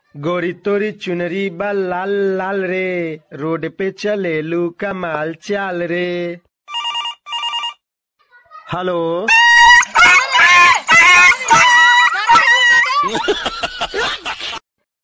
गोरी तोरी चुनरी बा लाल लाल रे, रोड पे चले लू कमाल चाल रे। हेलो।